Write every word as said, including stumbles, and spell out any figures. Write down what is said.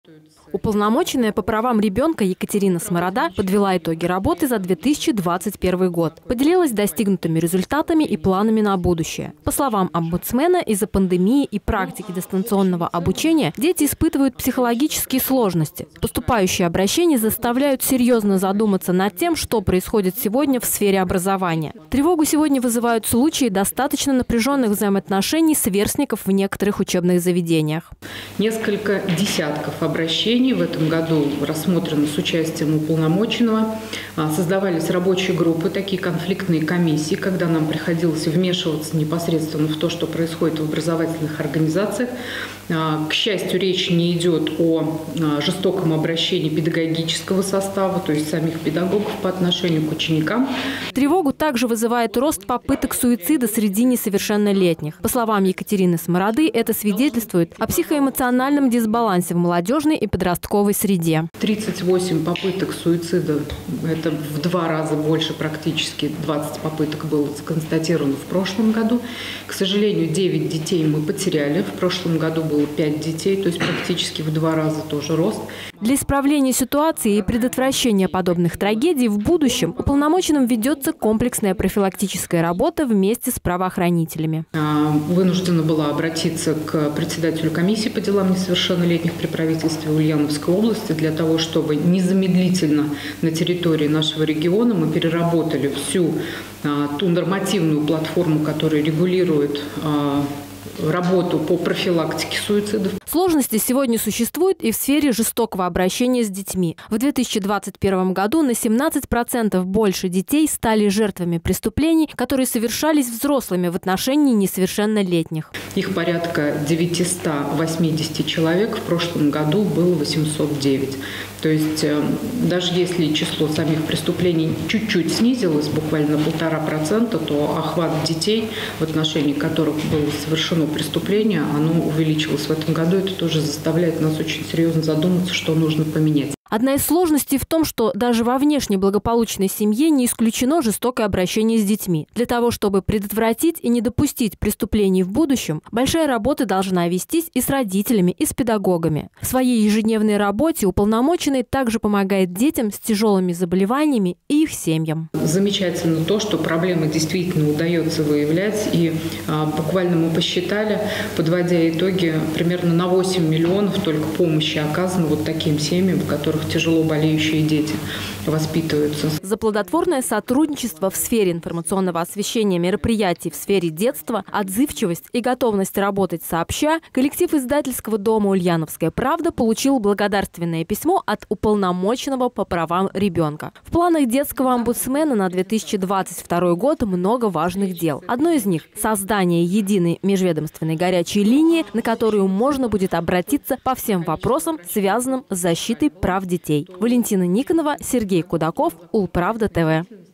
Уполномоченная по правам ребенка Екатерина Сморода подвела итоги работы за две тысячи двадцать первый год. Поделилась достигнутыми результатами и планами на будущее. По словам омбудсмена, из-за пандемии и практики дистанционного обучения дети испытывают психологические сложности. Поступающие обращения заставляют серьезно задуматься над тем, что происходит сегодня в сфере образования. Тревогу сегодня вызывают случаи достаточно напряженных взаимоотношений сверстников в некоторых учебных заведениях. Несколько десятков обращений в этом году рассмотрено с участием уполномоченного. Создавались рабочие группы, такие конфликтные комиссии, когда нам приходилось вмешиваться непосредственно в то, что происходит в образовательных организациях. К счастью, речь не идет о жестоком обращении педагогического состава, то есть самих педагогов по отношению к ученикам. Тревогу также вызывает рост попыток суицида среди несовершеннолетних. По словам Екатерины Смороды, это свидетельствует о психоэмоциональном дисбалансе в молодежной и подростковой среде. тридцать восемь попыток суицида, это в два раза больше практически, двадцать попыток было сконстатировано в прошлом году. К сожалению, девять детей мы потеряли, в прошлом году было пять детей, то есть практически в два раза тоже рост. Для исправления ситуации и предотвращения подобных трагедий в будущем уполномоченным ведется комплексная профилактическая работа вместе с правоохранителями. Вынуждена была обратиться к председателю комиссии по делам несовершеннолетних при правительстве Ульяновской области для того, чтобы незамедлительно на территории нашего региона мы переработали всю ту нормативную платформу, которая регулирует работу по профилактике суицидов. Сложности сегодня существуют и в сфере жестокого обращения с детьми. В две тысячи двадцать первом году на семнадцать процентов больше детей стали жертвами преступлений, которые совершались взрослыми в отношении несовершеннолетних. Их порядка девятьсот восемьдесят человек, в прошлом году было восемьсот девять. То есть даже если число самих преступлений чуть-чуть снизилось, буквально полтора процента, то охват детей, в отношении которых было совершено преступление, оно увеличилось в этом году. Это тоже заставляет нас очень серьезно задуматься, что нужно поменять. Одна из сложностей в том, что даже во внешне благополучной семье не исключено жестокое обращение с детьми. Для того, чтобы предотвратить и не допустить преступлений в будущем, большая работа должна вестись и с родителями, и с педагогами. В своей ежедневной работе уполномоченный также помогает детям с тяжелыми заболеваниями и их семьям. Замечательно то, что проблемы действительно удается выявлять. И а, буквально мы посчитали, подводя итоги, примерно на восемь миллионов только помощи оказано вот таким семьям, в которых тяжело болеющие дети воспитываются. За плодотворное сотрудничество в сфере информационного освещения мероприятий в сфере детства, отзывчивость и готовность работать сообща, коллектив издательского дома «Ульяновская правда» получил благодарственное письмо от уполномоченного по правам ребенка. В планах детского омбудсмена на две тысячи двадцать второй год много важных дел. Одно из них – создание единой межведомственной горячей линии, на которую можно будет обратиться по всем вопросам, связанным с защитой прав детей. Валентина Никонова, Сергей Кудаков, Улправда ТВ.